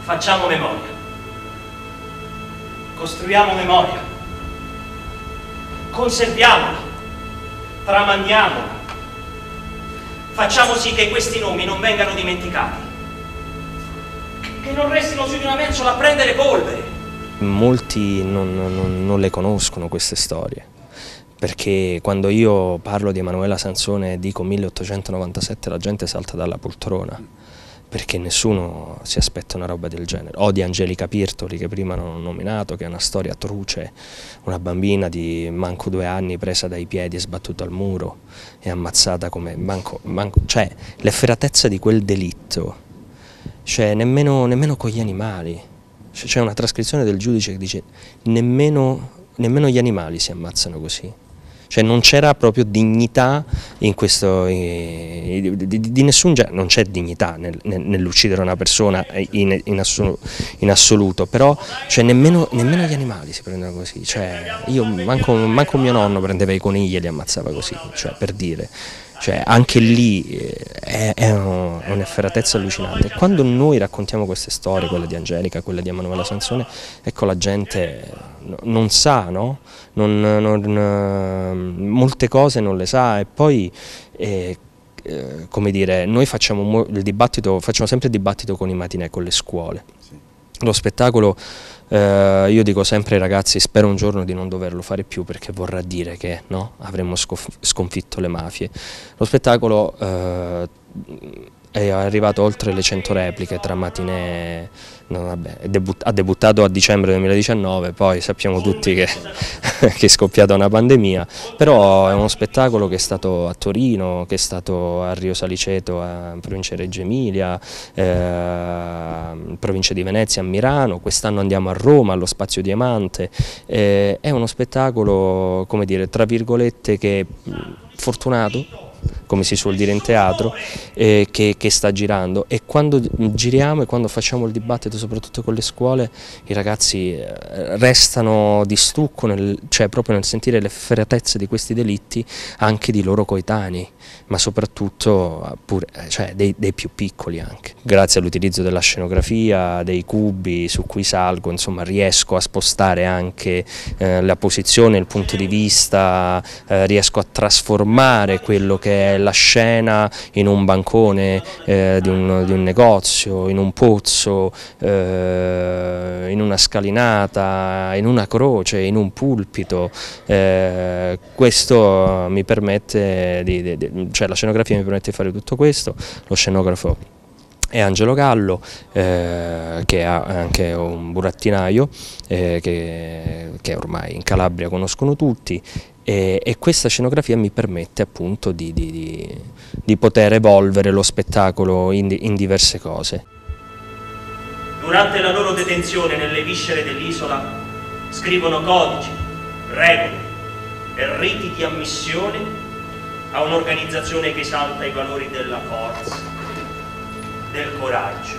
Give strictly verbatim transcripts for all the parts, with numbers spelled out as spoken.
Facciamo memoria. Costruiamo memoria. Conserviamola. Tramandiamola. Facciamo sì che questi nomi non vengano dimenticati. Che non restino su di una mensola a prendere polvere. Molti non, non, non le conoscono queste storie, perché quando io parlo di Emanuela Sansone e dico milleottocentonovantasette la gente salta dalla poltrona, perché nessuno si aspetta una roba del genere. O di Angelica Pirtoli, che prima non ho nominato, che è una storia truce, una bambina di manco due anni presa dai piedi e sbattuta al muro e ammazzata come manco, manco, cioè l'efferatezza di quel delitto, cioè nemmeno, nemmeno con gli animali. C'è una trascrizione del giudice che dice nemmeno, nemmeno gli animali si ammazzano così. Cioè non c'era proprio dignità in questo, di, di, di nessun genere, non c'è dignità nel, nell'uccidere una persona in, in, assoluto, in assoluto, però cioè, nemmeno, nemmeno gli animali si prendono così. Cioè, io manco, manco mio nonno prendeva i conigli e li ammazzava così, cioè, per dire. Cioè, anche lì è, è un'efferatezza allucinante. Quando noi raccontiamo queste storie, quella di Angelica, quella di Emanuela Sansone, ecco, la gente non sa, no? Non, non, molte cose non le sa, e poi eh, eh, come dire, noi facciamo, il dibattito, facciamo sempre il dibattito con i matinè, con le scuole. Sì. Lo spettacolo, eh, io dico sempre ai ragazzi, spero un giorno di non doverlo fare più, perché vorrà dire che no, avremmo sconfitto le mafie. Lo spettacolo eh, è arrivato oltre le cento repliche tra matinè, no, vabbè, è debut, ha debuttato a dicembre duemiladiciannove, poi sappiamo tutti che, che è scoppiata una pandemia, però è uno spettacolo che è stato a Torino, che è stato a Rio Saliceto, a provincia di Reggio Emilia, eh, in provincia di Venezia, a Milano, quest'anno andiamo a Roma, allo Spazio Diamante. Eh, è uno spettacolo, come dire, tra virgolette, che fortunato, come si suol dire in teatro, eh, che, che sta girando, e quando giriamo e quando facciamo il dibattito, soprattutto con le scuole, i ragazzi restano di stucco, nel, cioè proprio nel sentire l'efferatezza di questi delitti anche di loro coetanei, ma soprattutto pure, cioè, dei, dei più piccoli anche. Grazie all'utilizzo della scenografia, dei cubi su cui salgo, insomma, riesco a spostare anche eh, la posizione, il punto di vista, eh, riesco a trasformare quello che è la scena in un bancone eh, di, un, di un negozio, in un pozzo, eh, in una scalinata, in una croce, in un pulpito. Eh, questo mi permette di, di, di, cioè la scenografia mi permette di fare tutto questo. Lo scenografo è Angelo Gallo, eh, che è anche un burattinaio, eh, che, che ormai in Calabria conoscono tutti. E, e questa scenografia mi permette appunto di, di, di, di poter evolvere lo spettacolo in, in diverse cose. Durante la loro detenzione nelle viscere dell'isola scrivono codici, regole e riti di ammissione a un'organizzazione che esalta i valori della forza, del coraggio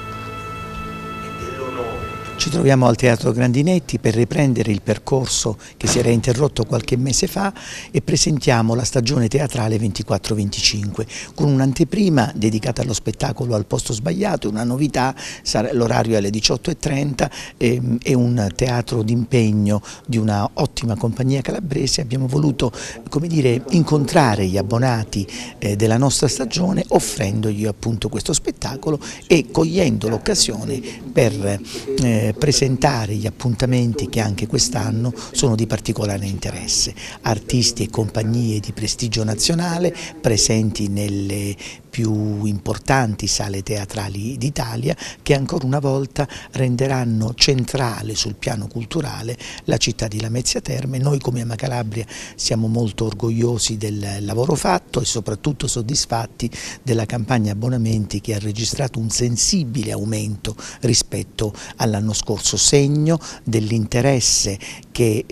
e dell'onore. Ci troviamo al Teatro Grandinetti per riprendere il percorso che si era interrotto qualche mese fa e presentiamo la stagione teatrale ventiquattro venticinque con un'anteprima dedicata allo spettacolo Al posto sbagliato. Una novità, l'orario è alle diciotto e trenta, è un teatro d'impegno di una ottima compagnia calabrese. Abbiamo voluto, come dire, incontrare gli abbonati eh, della nostra stagione offrendogli appunto questo spettacolo e cogliendo l'occasione per eh, presentare gli appuntamenti che anche quest'anno sono di particolare interesse. Artisti e compagnie di prestigio nazionale presenti nelle più importanti sale teatrali d'Italia, che ancora una volta renderanno centrale sul piano culturale la città di Lamezia Terme. Noi come Ama Calabria siamo molto orgogliosi del lavoro fatto e soprattutto soddisfatti della campagna abbonamenti, che ha registrato un sensibile aumento rispetto all'anno scorso, segno dell'interesse che,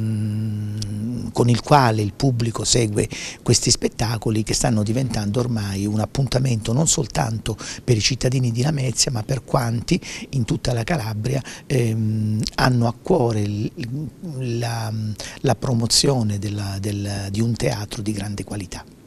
mh, con il quale il pubblico segue questi spettacoli, che stanno diventando ormai un appuntamento non soltanto per i cittadini di Lamezia, ma per quanti in tutta la Calabria ehm, hanno a cuore la, la promozione della, del, di un teatro di grande qualità.